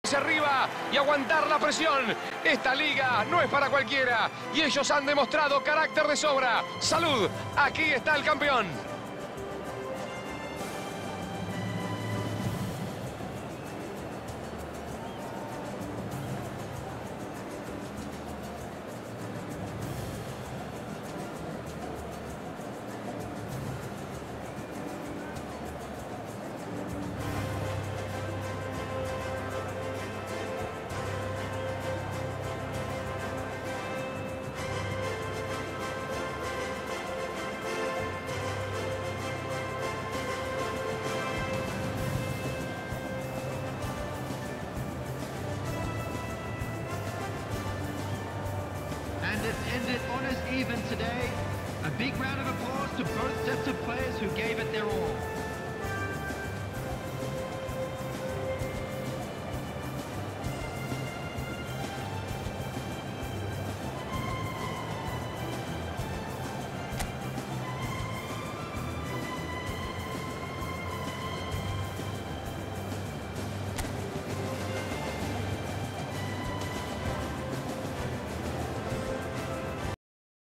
arriba y aguantar la presión. Esta liga no es para cualquiera y ellos han demostrado carácter de sobra. ¡Salud! Aquí está el campeón. And it ended on as even today. A big round of applause to both sets of players who gave it their all.